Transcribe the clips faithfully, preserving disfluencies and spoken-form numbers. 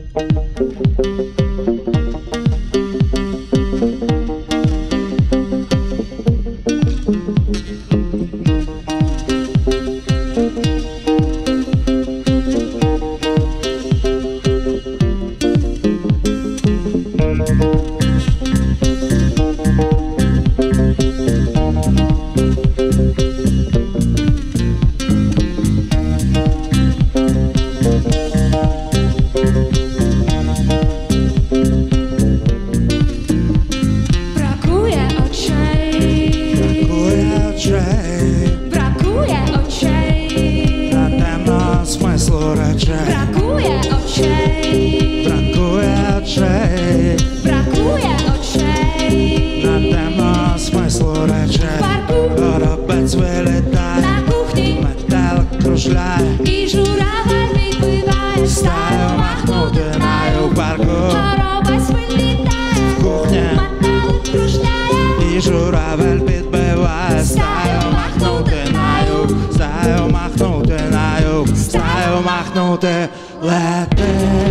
I żurawel wypływa, stają machnuty na juch parku. Choroba wylitają, w kuchnię matały kruszniają. I żurawel wypływa, stają machnuty na juch, stają machnuty na juch, stają machnuty lety.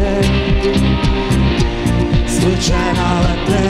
Zwyczajno lety.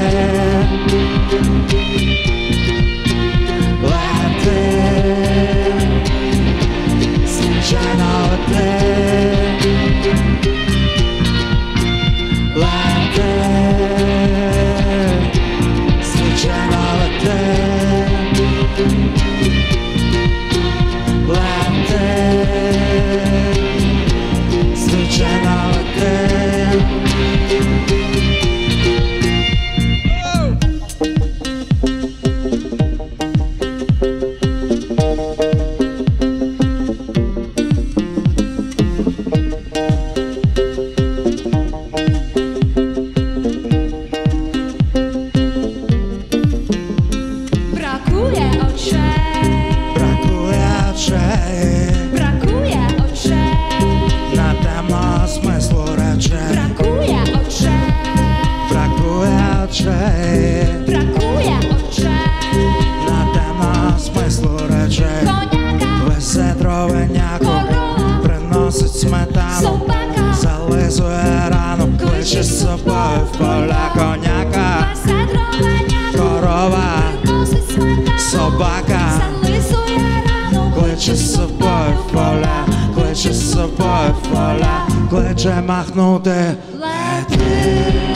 Brakuje oczej, brakuje oczej, na temat smyslu rzeczy. brakuje oczej, Brakuje oczej, brakuje oczej, na temat smyslu rzeczy. koniaka, Веседровиняку корова, приносить сметану, собака, зализує рану, кличе з собою в поля коняка. веседрованяку, Корова, приносить сметану, собака, зализує рану, кличе з собою в поля, кличе з собою в поля, кличе махнути лети.